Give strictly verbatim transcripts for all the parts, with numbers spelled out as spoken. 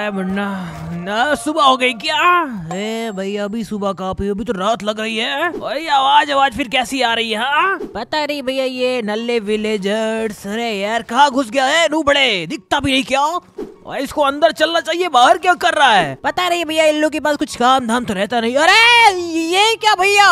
ओए मुन्ना, ना सुबह हो गई क्या? ए भैया अभी सुबह कहाँ पे, अभी तो रात लग रही है। ओए आवाज आवाज फिर कैसी आ रही है? हाँ पता नहीं भैया, ये नल्ले विलेजर्स। अरे यार कहाँ घुस गया है नू बड़े, दिखता भी नहीं क्या? और इसको अंदर चलना चाहिए, बाहर क्या कर रहा है? पता नहीं भैया, इन लोगों के पास कुछ काम धाम तो रहता नहीं। अरे ये क्या भैया,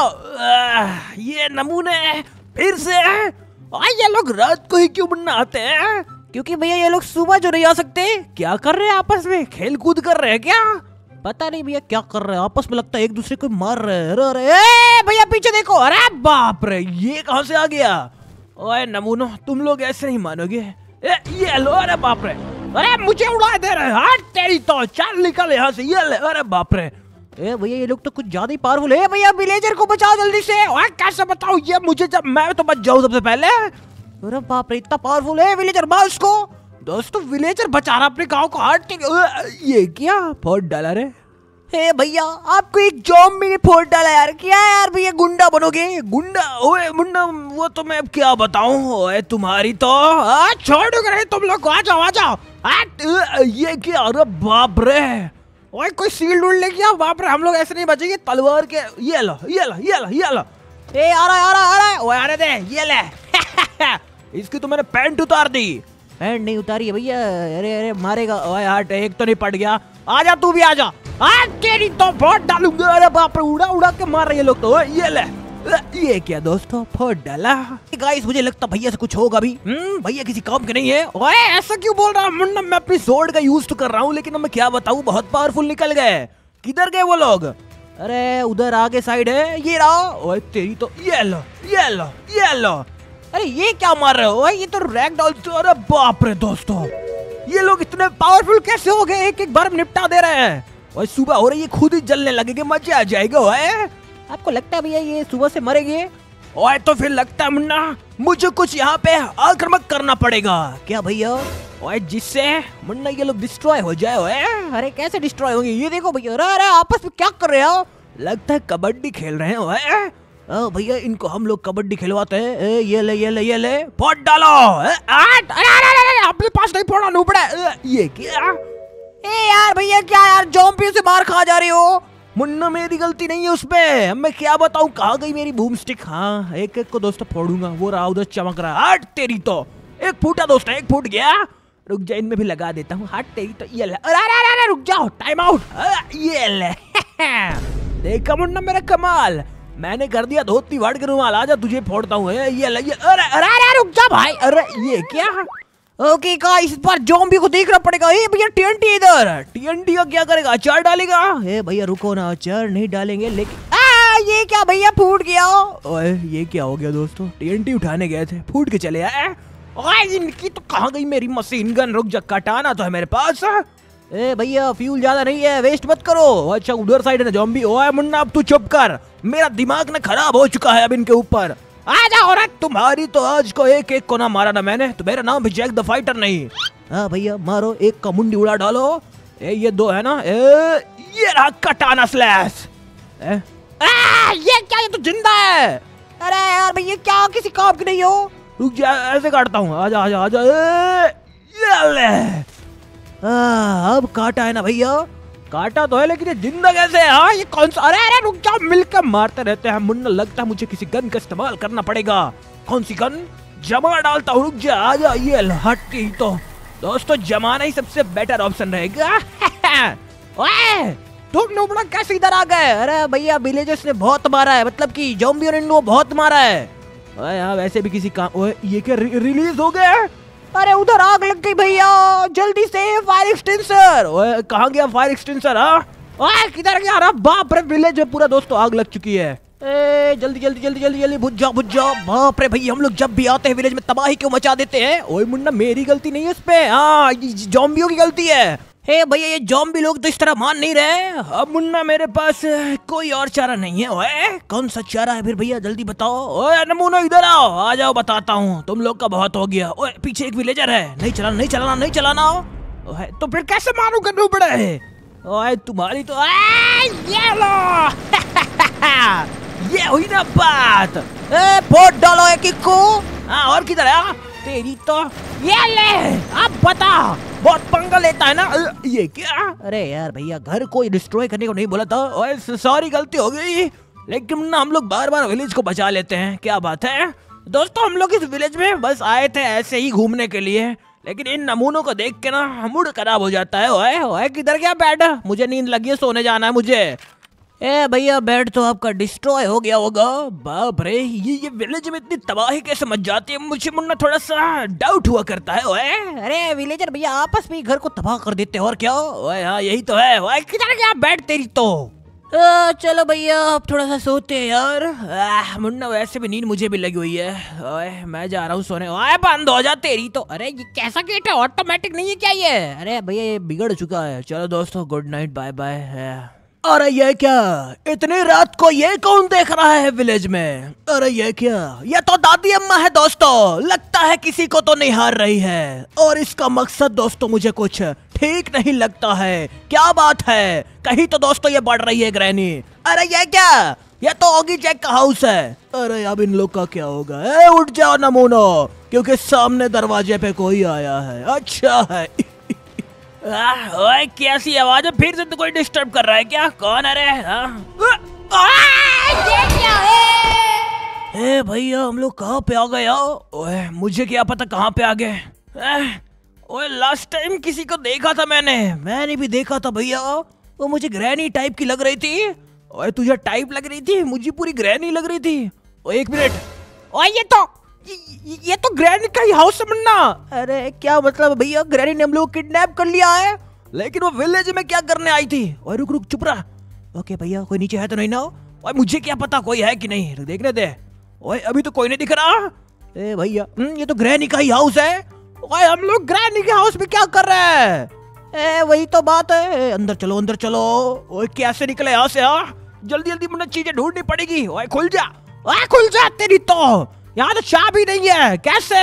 ये नमूने फिर से ये लोग रात को ही क्यों मुन्ना आते हैं? क्योंकि भैया ये लोग सुबह जो नहीं आ सकते। क्या कर रहे हैं आपस में, खेल कूद कर रहे हैं क्या? पता नहीं भैया क्या कर रहे हैं आपस में, लगता है एक दूसरे को मार रहे हैं। अरे अरे भैया पीछे देखो, अरे बाप रे ये कहां से आ गया? ओए नमूनो तुम लोग ऐसे नहीं मानोगे। ए, ये लो, अरे बाप रे, अरे मुझे उड़ा दे रहे हैं, तेरी तो चल निकल यहाँ से। ये ले, अरे बाप रे, ए भैया ये लोग तो कुछ ज्यादा ही पावरफुल है। भैया विलेजर को बचाओ जल्दी से। ओए कैसे बताऊं ये मुझे, जब मैं तो बच जाऊं सबसे पहले। अरे बाप रे इतना पावरफुल है विलेजर, मार उसको। दोस्तों विलेजर बचा रहा अपने गांव को। हार्ट ये क्या फोड़ डाला रे? हे भैया आपको एक ज़ॉम्बी ने फोड़ डाला यार, क्या यार भैया गुंडा बनोगे? गुंडा? ओए मुन्ना वो तो मैं अब क्या बताऊं। ओए तुम्हारी तो छोड़ रहे तुम लोग, आ जाओ आ जाओ। ये क्या? अरे बाप रे, ओए कोई सील ढूंढ ले क्या? बाप रे हम लोग ऐसे नहीं बचेंगे, तलवार के। ये लो ये लो ये लो ये लो। ए आ रहा आ रहा आ रहा, ओए आने दे, ये ले। इसकी तो मैंने पैंट उतार दी। पैंट नहीं उतारी है भैया। अरे अरे मारेगा। ओए हट, एक तो नहीं पट गया, आजा तू भी आजा। आज तेरी तो फोड़ डालूंगा। अरे बाप रे उड़ा उड़ा के मार रहे ये लोग तो। ये ले, ये क्या दोस्तों फोड़ डाला? गाइस मुझे लगता भैया से कुछ होगा भी। हम्म भैया किसी काम के नहीं है। ओए ऐसा क्यों बोल रहा मुन्ना, मैं अपनी स्वॉर्ड का यूज तो कर रहा हूँ, लेकिन मैं क्या बताऊँ बहुत पावरफुल निकल गए। किधर गए वो लोग? अरे उधर आगे साइड है, ये रहा। ओए तेरी तो, ये लो ये लो ये लो। अरे ये क्या मार रहे हो? ये तो रैग डॉल। अरे बाप रे दोस्तों, ये लोग इतने पावरफुल कैसे हो गए, एक एक बार में निपटा दे रहे हैं। और सुबह हो रही है, खुद ही जलने लगेंगे, मजा आ जाएगा। ओए आपको लगता है भैया ये सुबह से मरेंगे? ओए तो फिर लगता है मुन्ना मुझे कुछ यहाँ पे आक्रमण करना पड़ेगा। क्या भैया? ओए जिससे मुन्ना ये लोग डिस्ट्रॉय हो जाए। ओए अरे कैसे डिस्ट्रॉय होंगे? ये देखो भैया, अरे अरे आपस में क्या कर रहे हो? लगता है कबड्डी खेल रहे हैं। ओए भैया इनको हम लोग कबड्डी खिलवाते हैं। ए, ये ले ये ले ये ले, फोड़ डालो। अपने पास नहीं फोड़ा नूबड़ा। ये क्या? ए यार भैया क्या यार, ज़ॉम्बी से मार खा जा रही हो? मुन्ना मेरी गलती नहीं है उसमें, मैं क्या बताऊं कहाँ गई मेरी बूम स्टिक। हाँ एक एक को दोस्तों फोड़ूंगा। वो रहा उधर चमक रहा है। हट तेरी तो, एक फूटा दोस्त, एक फूट गया। रुक जा इनमें भी लगा देता हूँ। हट तेरी तो, ये ले। अरे अरे अरे रुक जाओ, टाइम आउट। ये ले। देखा मुन्ना मेरा कमाल, मैंने कर दिया धोती वाड़ के रुमाल। आजा तुझे फोड़ता हूँ। ये ले ये। अरे अरे अरे रुक जा भाई। अरे ये क्या? ओके का इस बार ज़ॉम्बी को देखना पड़ेगा। ए भैया टीएनटी इधर। टीएनटी का क्या करेगा? अचार डालेगा? ए भैया रुको ना, अचार नहीं डालेंगे, लेकिन आ ये क्या भैया फूट गया। ओए ये क्या हो गया दोस्तों? टीएनटी उठाने गए थे, फूट के चले आए। ओए इनकी तो कहाँ गई मेरी मशीन गन? रुक जा, कटाना तो है मेरे पास। ए भैया फ्यूल ज्यादा नहीं है, वेस्ट मत करो। अच्छा उधर साइड है ना ज़ॉम्बी। ओए मुन्ना अब तू चुप कर, मेरा दिमाग ना खराब हो चुका है अब इनके ऊपर। आ जाओ रे, तुम्हारी तो आज को एक एक को ना मारा ना मैंने, तो मेरा नाम भी जैक द फाइटर नहीं। हाँ भैया मारो, एक का मुंडी उड़ा डालो। ए ये दो है ना। ए ये रहा कटाना स्लैश। ए आ, ये क्या? ये तो जिंदा है। अरे यार भैया क्या किसी काम की नहीं हो? रुक जा ऐसे काटता हूँ। आजा आजा आजा। ये ले। आ, अब काटा है ना भैया? काटा तो है, लेकिन ये जिंदा कैसे है? हाँ ये कौन सा? अरे अरे रुक जाओ, मिलकर मारते रहते हैं मुन्ना। लगता है मुझे किसी गन का इस्तेमाल करना पड़ेगा। कौन सी गन? जमा डालता हूँ, रुक जा। आजा ये हटी तो दोस्तों, जमाना ही सबसे बेटर ऑप्शन रहेगा। ओए तुम नुबड़ा कैसे इधर आ गए? अरे भैया विलेजर्स ने बहुत मारा है, मतलब कि ज़ॉम्बी और इनको बहुत मारा है। ओए हाँ वैसे भी किसी काम। ओए ये क्या रि, रिलीज हो गया? अरे उधर आग लग गई भैया, जल्दी से फायर एक्सटेंसर। ओए कहाँ गया फायर एक्सटेंसर? हाँ ओए किधर गया? अरे बाप रे विलेज में पूरा दोस्तों आग लग चुकी है। ए जल्दी जल्दी जल्दी जल्दी जल्दी बुझ जाओ बुझ जाओ। बाप रे भैया हम लोग जब भी आते हैं विलेज में तबाही क्यों मचा देते हैं? ओए मुन्ना मेरी गलती नहीं है इस पे, हाँ ज़ॉम्बियों की गलती है। हे भैया ये ज़ॉम्बी लोग तो इस तरह मान नहीं रहे। अब मुन्ना मेरे पास कोई और चारा नहीं है। ओए कौन सा चारा है फिर भैया जल्दी बताओ। ओए नमूनो इधर आओ, आ जाओ बताता हूँ। तुम लोग का बहुत हो गया। ओए पीछे एक विलेजर है, नहीं चलाना नहीं चलाना नहीं चलाना। ओए तो फिर कैसे मारूंगा नूबड़े? ओए तुम्हारी तो ये लो। ये हुई ना बात। ए फोड़ डालो एक एक को। हाँ और किधर है? तेरी तो ये ले। अब बता बहुत पंगा लेता है ना। ये क्या? अरे यार भैया घर को डिस्ट्रॉय करने को नहीं बोला था। ओए सॉरी गलती हो गई, लेकिन ना हम लोग बार बार विलेज को बचा लेते हैं। क्या बात है दोस्तों, हम लोग इस विलेज में बस आए थे ऐसे ही घूमने के लिए, लेकिन इन नमूनों को देख के ना मूड खराब हो जाता है। ओए ओए किधर गया बेड? मुझे नींद लगी है, सोने जाना है मुझे। ए भैया बेड तो आपका डिस्ट्रॉय हो गया होगा। बाप रे, ये ये विलेज में इतनी तबाही कैसे मच जाती है, मुझे मुन्ना थोड़ा सा डाउट हुआ करता है। ओए अरे विलेजर भैया आपस में घर को तबाह कर देते हैं और क्या। ओए हाँ यही तो है। ओए किधर गया बेड तेरी तो। आ, चलो भैया अब थोड़ा सा सोते हैं यार। आ, मुन्ना वैसे भी नींद मुझे भी लगी हुई है। ओए मैं जा रहा हूँ सोने। ओए बंद हो जा तेरी तो। अरे ये कैसा गेट है, ऑटोमेटिक नहीं है क्या ये? अरे भैया ये बिगड़ चुका है। चलो दोस्तों गुड नाइट, बाय बाय। अरे ये क्या, इतनी रात को ये कौन देख रहा है विलेज में? अरे ये क्या, ये तो दादी अम्मा है दोस्तों। लगता है किसी को तो निहार रही है, और इसका मकसद दोस्तों मुझे कुछ ठीक नहीं लगता है। क्या बात है, कहीं तो दोस्तों ये बढ़ रही है ग्रैनी। अरे ये क्या, ये तो ओगी जैक का हाउस है। अरे अब इन लोग का क्या होगा? ए, उठ जाओ नमूनो, क्योंकि सामने दरवाजे पे कोई आया है। अच्छा है। ओए कैसी आवाज है, फिर से तो कोई डिस्टर्ब कर रहा है क्या? कौन है रे? ये क्या है? ए भैया हम लोग कहाँ पे आ गए? ओए मुझे क्या पता कहाँ पे आ गए। ओए लास्ट टाइम किसी को देखा था मैंने मैंने भी देखा था भैया, वो मुझे ग्रैनी टाइप की लग रही थी। ओए तुझे टाइप लग रही थी, मुझे पूरी ग्रैनी लग रही थी। ओए एक मिनट, ओए ये तो ये, ये तो ग्रैनी का ही हाउस है मुन्ना। अरे क्या मतलब भैया, ग्रैनी ने हम लोग किडनैप कर लिया है, लेकिन वो विलेज में क्या करने आई थी? ओए रुक रुक चुप रहा। ओके भैया कोई नीचे है तो नहीं ना? ओए मुझे क्या पता कोई है कि नहीं, देखने दे। ओए अभी तो कोई नहीं दिख रहा। ए भैया ये तो ग्रैनी का ही हाउस है। ओए हम लोग ग्रैनी के हाउस में क्या कर रहे हैं? ए वही तो बात है। ए, अंदर चलो अंदर चलो। ओए कैसे निकले यहाँ से? हाँ जल्दी जल्दी मुझे चीजें ढूंढनी पड़ेगी। ओए खुल जा, ओए खुल जा तेरी तो। यहाँ तो चाबी नहीं है, कैसे?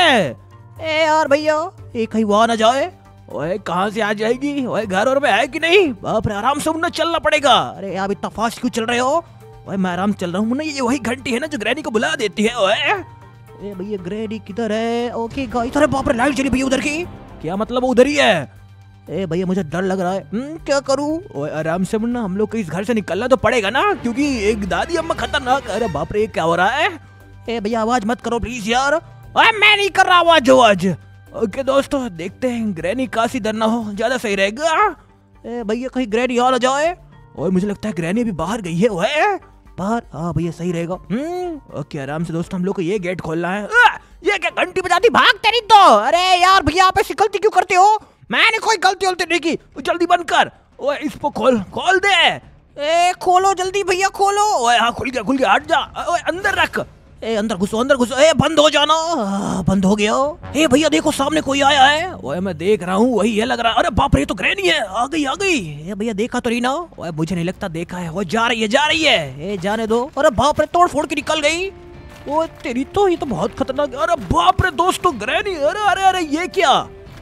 ए यार भैया ये कहीं वहाँ ना जाए। ओए कहाँ से आ जाएगी? ओए घर और में है कि नहीं? बाप रे, आराम से मुन्ना चलना पड़ेगा। अरे आप इतना फास्ट क्यों चल रहे हो? ओए मैं आराम चल रहा हूँ मुन्ना, ये वही घंटी है ना जो ग्रैनी को बुला देती है। ओए ए भैया ग्रैनी किधर है? ओके गाइस, अरे बाप रे लाइट चली भैया उधर की। क्या मतलब उधर ही है? ए भैया मुझे डर लग रहा है। हम्म क्या करूँ? ओए आराम से मुन्ना, हम लोग को इस घर से निकलना तो पड़ेगा ना, क्योंकि एक दादी अम्मा खतरनाक। अरे बाप रे क्या हो रहा है? ए भैया आवाज मत करो प्लीज यार। ओए मैं नहीं कर रहा आवाज आवाज। ओके दोस्तों देखते हैं, ग्रैनी काशी डर ना हो, ज्यादा सही रहेगा। ए भैया कहीं ग्रैनी आ जाए। ओए मुझे लगता है ग्रैनी अभी बाहर गई है। ओए बाहर? हाँ भैया सही रहेगा। हम्म ओके आराम से दोस्तों, हम लोग को ये गेट खोलना है। आ, ये क्या घंटी बजाती, भाग तेरी तो। अरे यार भैया आप ऐसी गलती क्यों करते हो? मैंने कोई गलती गलती नहीं की, जल्दी बंद कर। ओए इसको खोल खोल दे। ए खोलो जल्दी भैया खोलो। ओए हाँ खुल गया खुल गया, हट जा। ओए अंदर रख। ए अंदर घुसो अंदर घुसो। ए बंद हो जाना। आ, बंद हो गया। ए भैया देखो सामने कोई आया है। ओए मैं देख रहा हूँ, वही है लग रहा है। अरे बाप रे तो ग्रैनी है, आ गई आ गई। ए भैया देखा तो नहीं ना? ओए मुझे नहीं लगता देखा है। वो जा रही है जा रही है। ए जाने दो। अरे बाप रे तोड़ फोड़ के निकल गई। ओ तेरी तो, ये तो बहुत खतरनाक। अरे बाप रे दोस्तों ग्रैनी, अरे अरे अरे ये क्या?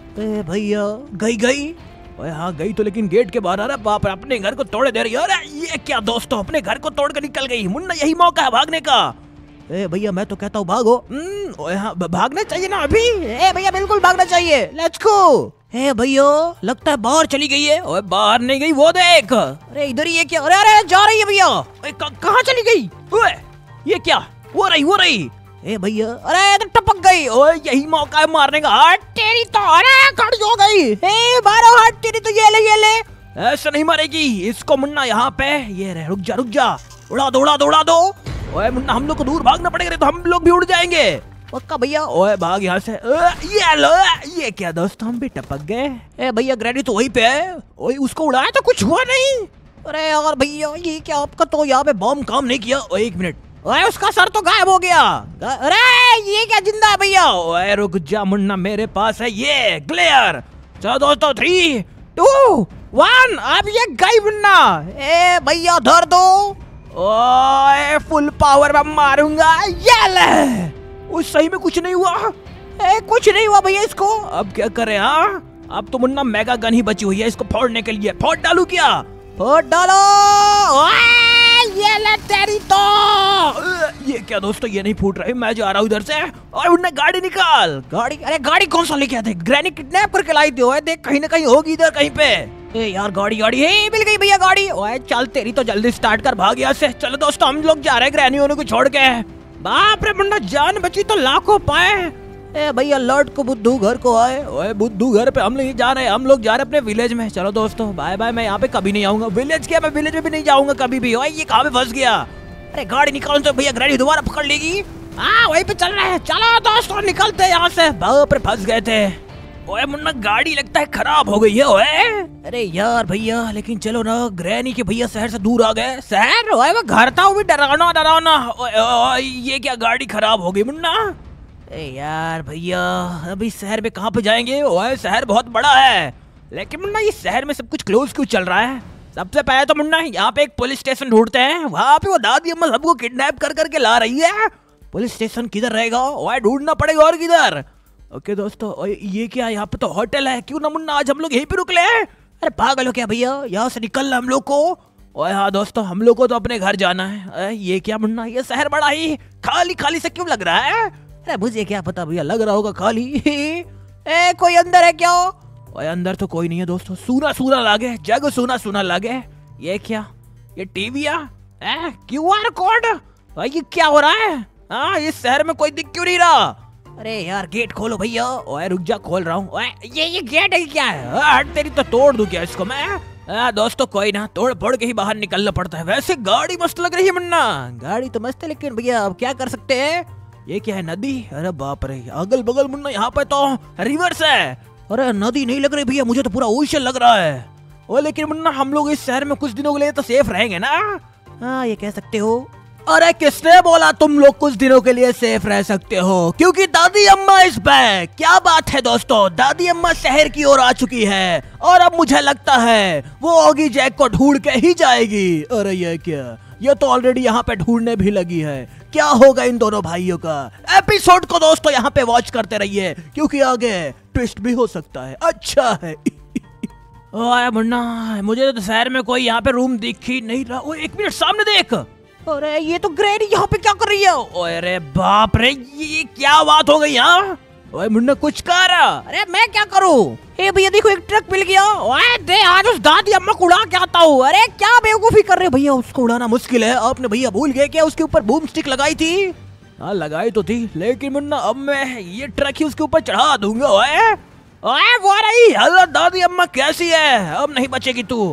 ए भैया गई गई। ओए हाँ गई तो, लेकिन गेट के बाहर। अरे बाप रे अपने घर को तोड़े दे रही है। अरे ये क्या दोस्तों, अपने घर को तोड़ कर निकल गई। मुन्ना यही मौका है भागने का। ए भैया मैं तो कहता हूँ भागो। ओए हाँ भागना चाहिए ना अभी। ए भैया बिल्कुल भागना चाहिए, लेट्स गो। ए भैया लगता है बाहर चली गई है। ओए बाहर नहीं गई, वो देख। अरे इधर ही है क्या? अरे अरे जा रही है भैया। कहाँ चली गई? ओए ये क्या? वो रही वो रही। ए भैया अरे तो टपक गई। ओए यही मौका है मारने का। हट तेरी तो। अरे खड़ी हो गई। ए मारो हट तेरी तो। ये ले ये ले। ऐसा नहीं मारेगी इसको मुन्ना, यहाँ पे ये रहे। रुक जा रुक जा, उड़ा दो उड़ा दो उड़ा दो। ओए मुन्ना हम लोग को दूर भागना पड़ेगा, तो हम लोग भी उड़ जाएंगे। पक्का भैया। ओए भाग यहाँ से। ये लो, ये क्या दोस्त हम भी टपक गए। ए भैया ग्रैनी तो वहीं पे है। ओए उसको उड़ाया तो कुछ हुआ नहीं। अरे यार भैया ये क्या, आपका तो यहाँ पे बम काम नहीं किया। ओए एक मिनट, ओए उसका सर तो गायब हो गया। अरे ये क्या जिंदा है भैया? ओए रुक जा मुन्ना, मेरे पास है ये ग्लेयर। चलो दोस्तों थ्री टू वन, अब ये गई मुन्ना। ए भैया धर दो। ओए फुल पावर में मारूंगा। ये ले। उस सही में कुछ नहीं हुआ। ए कुछ नहीं हुआ भैया इसको। अब क्या करें? हाँ अब तो मुन्ना मेगा गन ही बची हुई है इसको फोड़ने के लिए। फोड़ डालू क्या? फोड़ डालो। ओए ये ले तेरी तो। ये क्या दोस्तों, ये नहीं फूट रहे, मैं जा रहा हूँ इधर से। और उन्हें गाड़ी निकाल। गाड़ी? अरे गाड़ी कौन सा लेके आते? ग्रैनी किडनैप करके लाई थी। ओए देख, कहीं ना कहीं होगी इधर कहीं पे। ए यार गाड़ी गाड़ी है, मिल गई भैया गाड़ी। ओए चल तेरी तो, जल्दी स्टार्ट कर, भाग यहाँ से। चलो दोस्तों हम लोग जा रहे हैं ग्रैनी होने को छोड़ के। बाप रे मुन्ना, जान बची तो लाखों पाए। ए भैया लौट को बुद्धू घर को आए। ओए बुद्धू घर पे हम नहीं जा रहे, हम लोग जा रहे अपने विलेज में। चलो दोस्तों बाय बाय, मैं यहाँ पे कभी नहीं आऊंगा। विलेज क्या, मैं विलेज में भी नहीं जाऊंगा कभी भी। ओए ये कहाँ पे फंस गया? अरे गाड़ी निकाल तो भैया, ग्रैनी दोबारा पकड़ लेगी। हाँ वहीं पे चल रहे हैं। चलो दोस्तों निकलते हैं यहाँ से। बाप रे फंस गए थे। ओए मुन्ना गाड़ी लगता है खराब हो गई है। ओए अरे यार भैया, लेकिन चलो ना, ग्रैनी के भैया शहर से दूर आ गए। शहर? ओए वो घर था, वो भी डरावना डरावना। ये क्या गाड़ी खराब हो गई मुन्ना? अरे यार भैया, अभी शहर में कहाँ पे जाएंगे? ओए शहर बहुत बड़ा है, लेकिन मुन्ना ये शहर में सब कुछ क्लोज क्यों चल रहा है? सबसे पहले तो मुन्ना यहाँ पे एक पुलिस स्टेशन ढूंढते हैं। वहाँ पे वो दादी अम्मा सबको किडनैप कर करके ला रही है। पुलिस स्टेशन किधर रहेगा? ओए ढूंढना पड़ेगा। और किधर? ओके दोस्तों, ये क्या, यहाँ पे तो होटल है। क्यों ना मुन्ना आज हम लोग यहीं पे रुक ले। अरे पागल हो क्या भैया, यहाँ से निकलना हम लोग को। ओए हाँ दोस्तों, हम लोग को तो अपने घर जाना है। ये क्या मुन्ना, ये शहर बड़ा ही खाली खाली से क्यों लग रहा है? अरे मुझे क्या पता भैया, लग रहा होगा खाली। ए कोई अंदर है क्या? ओए अंदर तो कोई नहीं है दोस्तों, सूना सूना लागे, जग सूना सूना लागे। ये क्या, ये टीविया है, क्यू आर कोड, ये क्या हो रहा है? हाँ इस शहर में कोई दिख क्यों नहीं रहा? अरे यार गेट खोलो भैया। ओए रुक जा, खोल रहा हूँ। ये ये गेट है क्या है? हट तेरी तो, तोड़ दूं क्या इसको मैं? आ, दोस्तों कोई ना, तोड़ फोड़ के ही बाहर निकलना पड़ता है। वैसे गाड़ी मस्त लग रही है मुन्ना। गाड़ी तो मस्त है, लेकिन भैया अब क्या कर सकते हैं? ये क्या है, नदी? अरे बाप रे, अगल बगल मुन्ना यहाँ पे तो रिवर्स है। अरे नदी नहीं लग रही भैया, मुझे तो पूरा ओशन लग रहा है। ओ लेकिन मुन्ना हम लोग इस शहर में कुछ दिनों के लिए तो सेफ रहेंगे ना? हाँ ये कह सकते हो। अरे किसने बोला तुम लोग कुछ दिनों के लिए सेफ रह सकते हो? क्योंकि दादी अम्मा इस बैक। क्या बात है दोस्तों, दादी अम्मा शहर की ओर आ चुकी है और अब मुझे लगता है वो ऑगी जैक को ढूंढ के ही जाएगी। अरे ये क्या, ये तो ऑलरेडी यहाँ पे ढूंढने भी लगी है। क्या होगा इन दोनों भाइयों का? एपिसोड को दोस्तों यहाँ पे वॉच करते रहिए, क्योंकि आगे ट्विस्ट भी हो सकता है। अच्छा है। ओए मुन्ना, मुझे तो शहर में कोई यहाँ पे रूम दिख ही नहीं रहा। ओ एक मिनट, सामने देख। अरे ये तो ग्रैनी यहाँ पे क्या कर रही है? ओए अरे बाप रे, ये क्या बात हो गई यहाँ? ओए मुन्ना कुछ कर। अरे मैं क्या करूँ? ए भैया देखो, एक ट्रक मिल गया। ओए दे, आज उस दादी अम्मा को उड़ा के आता हूँ। अरे क्या बेवकूफी कर रहे हो भैया, उसको उड़ाना मुश्किल है। आपने भैया भूल गए क्या उसके ऊपर बूम स्टिक लगाई थी? हाँ लगाई तो थी, लेकिन मुन्ना अब मैं ये ट्रक ही उसके ऊपर चढ़ा दूंगा। ओए ओए वो रही, हेलो दादी अम्मा कैसी है? अब नहीं बचेगी तू।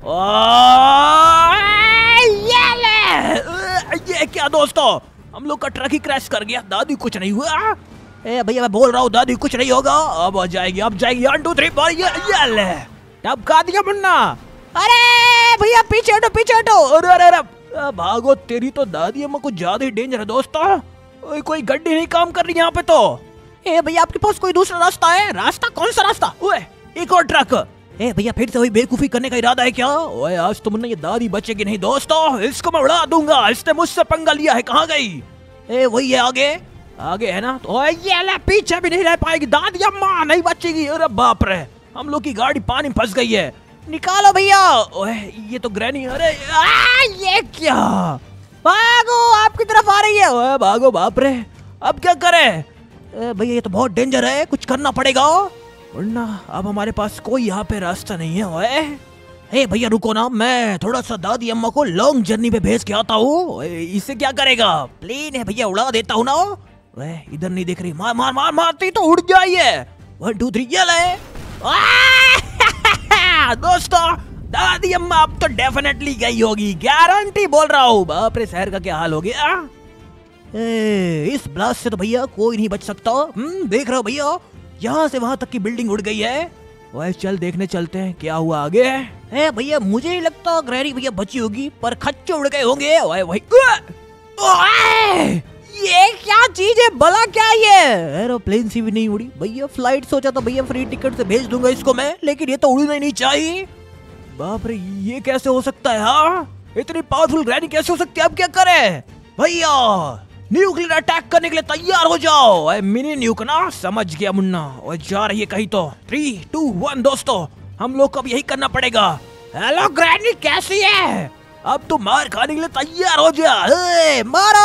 ये ले। ये क्या दोस्तों, हम लोग का ट्रक ही क्रैश कर गया। दादी कुछ नहीं हुआ। ए भैया मैं बोल रहा हूँ, दादी कुछ नहीं होगा। अब आ जाएगी, अब जाएगी। वन टू थ्री फोर, ये ये ले, टपका दिया मुन्ना। अरे भैया पीछे हटो, पीछे हटो। अरे अरे अरे भागो, तेरी तो दादी अम्मा कुछ ज्यादा ही डेंजर है दोस्तों। कोई गड्डी नहीं काम कर रही यहाँ पे तो। ए भैया आपके पास कोई दूसरा रास्ता है? रास्ता? कौन सा रास्ता? ओए एक और ट्रक। ए भैया फिर से वही बेवकूफी करने का इरादा है क्या? ओए आज तो मुन्ना ये दादी बचेगी नहीं दोस्तों, इसको मैं उड़ा दूंगा। इसने मुझसे पंगा लिया है। कहाँ गई? ए वही है आगे, आगे है ना? तो ये ले, पीछे भी नहीं रह पाएगी दादी अम्मा, नहीं बचेगी। अरे बाप रे, हम लोग की गाड़ी पानी में फंस गई है। निकालो भैया। ओए ये तो ग्रैनी। अरे आ, ये क्या, भागो, आपकी तरफ आ रही है। ओए भागो, बाप रे अब क्या करे? भैया ये तो बहुत डेंजर है, कुछ करना पड़ेगा वरना अब हमारे पास कोई यहाँ पे रास्ता नहीं है। ओए हे भैया रुको ना, मैं थोड़ा सा दादी अम्मा को लॉन्ग जर्नी पे भेज के आता हूँ। इससे क्या करेगा? प्लेन है भैया, उड़ा देता हूँ ना। ओए इधर नहीं दिख रही, मार मार मार मारती तो उड़ जाइए। वन टू थ्री, ये ले। दोस्तों दादी अम्मा अब तो डेफिनेटली गई होगी, गारंटी बोल रहा हूँ। बाप रे शहर का क्या हाल हो गया। ए, इस ब्लास्ट से तो भैया कोई नहीं बच सकता। हम्म देख रहे हो भैया, यहाँ से वहाँ तक की बिल्डिंग उड़ गई है। वह चल देखने चलते हैं क्या हुआ आगे। है भैया मुझे नहीं लगता ग्रैनी भैया बची होगी, पर खच्चे उड़ गए होंगे। ओए भाई ये क्या चीज है भला, क्या ये? एरोप्लेन सी भी नहीं उड़ी भैया। फ्लाइट सोचा था भैया फ्री टिकट से भेज दूंगा इसको मैं, लेकिन ये तो उड़ना ही नहीं चाहिए। बाप रे ये कैसे हो सकता है? हाँ इतनी पावरफुल ग्रैनी कैसे हो सकती है? अब क्या करें भैया? न्यूक्लियर अटैक करने के लिए तैयार हो जाओ। मिनी न्यूक ना, समझ गया मुन्ना। और जा रही है कहीं तो। थ्री टू वन दोस्तों, हम लोग को अब यही करना पड़ेगा। हेलो ग्रैनी कैसी है? अब तो मार खाने के लिए तैयार हो जा। ए, मारो।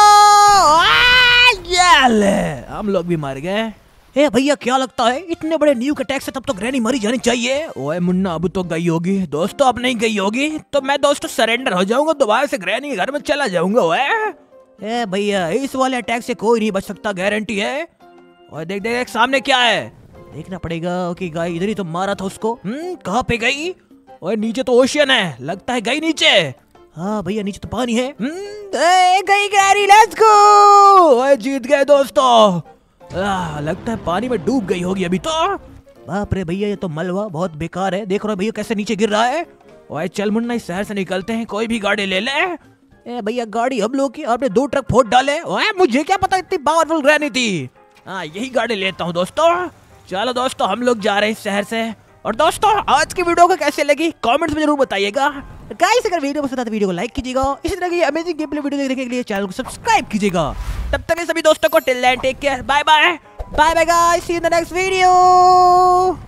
ये ले, हम लोग भी मर गए। ए भैया क्या लगता है इतने बड़े न्यू अटैक से तब तो ग्रैनी मरी जानी चाहिए। ओए मुन्ना अब तो गई होगी दोस्तों, अब नहीं गई होगी तो मैं दोस्तों सरेंडर हो जाऊंगा, दोबारा से ग्रैनी के घर में चला जाऊंगा। ओए ए भैया इस वाले अटैक से कोई नहीं बच सकता, गारंटी है। और देख देख सामने क्या है, देखना पड़ेगा। ओके गाय इधर ही तो मारा था उसको। हम्म कहाँ पे गई? और नीचे तो ओशियन है, लगता है गई नीचे। हाँ भैया नीचे तो पानी है। गई ग्रैनी, लेट्स गो। जीत गए दोस्तों। आ, लगता है पानी में डूब गई होगी अभी तो। बाप रे भैया ये तो मलबा बहुत बेकार है, देख रहे हो भैया कैसे नीचे गिर रहा है। ओए चल मुन्ना इस शहर से निकलते हैं, कोई भी गाड़ी ले ले। ए भैया गाड़ी हम लोग की, आपने दो ट्रक फोड़ डाले। ओए मुझे क्या पता इतनी पावरफुल ग्रैनी थी। हाँ यही गाड़ी लेता हूँ दोस्तों। चलो दोस्तों हम लोग जा रहे हैं इस शहर से। और दोस्तों आज की वीडियो को कैसे लगी कमेंट्स में जरूर बताइएगा। गाइस अगर वीडियो पसंद आए तो वीडियो को लाइक कीजिएगा, इसी तरह की अमेजिंग गेम प्ले वीडियो देखने के लिए चैनल को सब्सक्राइब कीजिएगा। तब तक सभी दोस्तों को till then take care, bye bye bye bye guys, see you in the next video.